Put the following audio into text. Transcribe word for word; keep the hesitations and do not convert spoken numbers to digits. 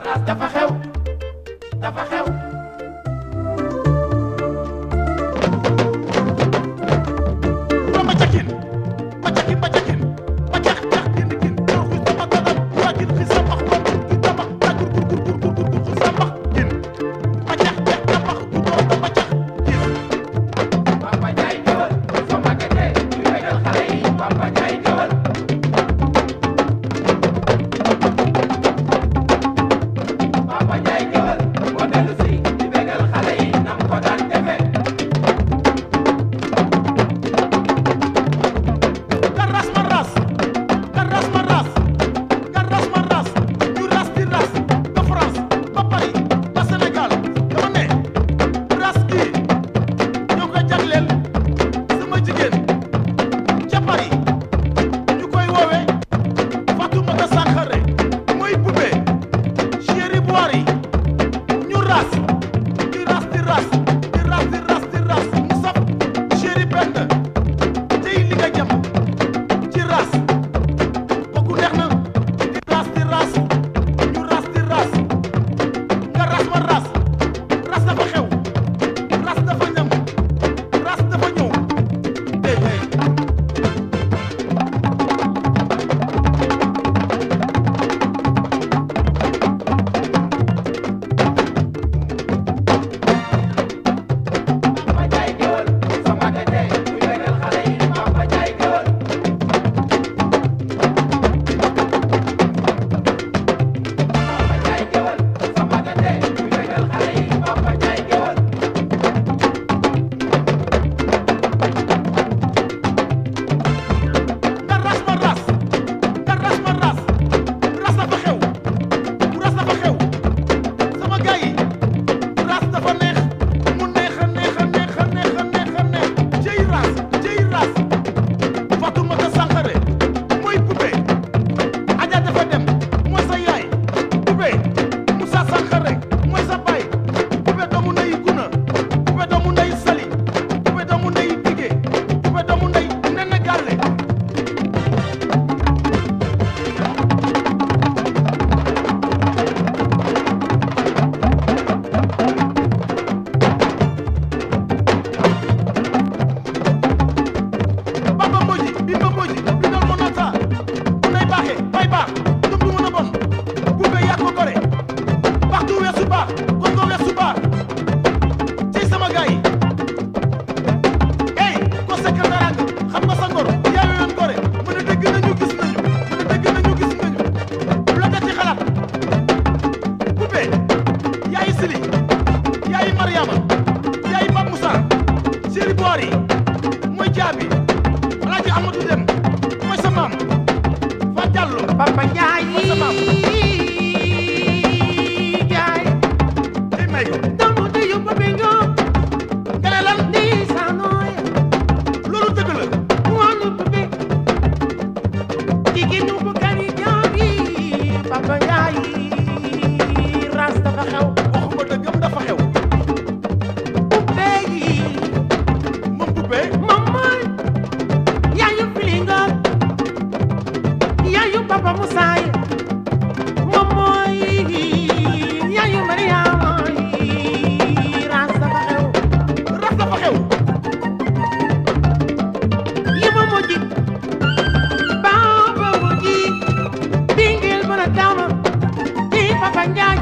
dafa xew dafa xew ma cakin ma cakin ma cakin ma cax cax kin kin do xus sama dagal wa kin xis sama xol ki tabax ta gur gur gur gur gur gur sama kin ma cax cax tabax du do ma cax kin Papa Njaay jëwal sama gete ñu bégal xale yi Papa Njaay jëwal Papa Njaay jëwal moo dellu si di bégal xale yi nam ko daan defe Karas ma ras karas ma ras karas ma ras ñu ras di ras ba France ba Paris ba Sénégal dama ne ras gi ñoo ko jagleel sama jigéen ca Paris ñu koy woowe Fatoumata Sankhare mooy poupée chéri boiri ñu ras di ras di ras di ras di ras di ras mu saf chéri Penda tey li nga jam ci ras kooku neex na di ras di ras ñu ras di ras nga ras ma ras ras dafa xew ras dafa ñam ras dafa ñëw hey hey Papa Njaay jëwal sama gete ñu bégal xale yi Papa Njaay jëwal Papa Njaay jëwal sama gete ñu bégal xale yi Papa Njaay jëwal nga ras ma ras nga ras ma ras ras dafa xew ras dafa xew sama gars yi ras dafa neex mu neex a neex a neex a neex a neex a neex jëy ras jëy ras Fatoumata Sankhare mooy poupée Adja dafa dem mooy sa yaay poupée Moussa Sankhare mooy sa baay poupée doomu ndeyu Guna poupée doomu ndeyu Sali poupée doomu ndeyu Tigé poupée doomu ndeyu Nene Galle Bamba Mbodji Bimba Mbodji Bidol Monata nay baaxe bay baax dum du mën a bon poupée yaa ko gore baax du weesu baax kon ko weesu baax ci sama gars yi ey ko sekk daranga xam nga sa ngor yaa yoon gore mu ne dégg nañu gis nañu mu ne dégg nañu gis nañu lu la ci xalaat poupée yaayi Sili yaayi Mariama yaayi Pape Moussa chéri boiri mooy jaabi Alaaji Amadou Dem mooy sa maam Fa Diallo Papa Njaay mooy sa maam Njaay tey may ko doomu ndeyu Pape Ngom nga ne lan ndeysanoy loolu dëgg la wonu Pape jigéenu bu kari jaabi Papa Njaay ras dafa xew waxuma dëggam dafa xew Pape yi moom poupée moom mooy yaayu Filingoor yaayu Papa Moussa moom mooy yaayu Mariama ras dafa xew ras dafa xew yima moji baba moji dingil bana dama di Papa Njaay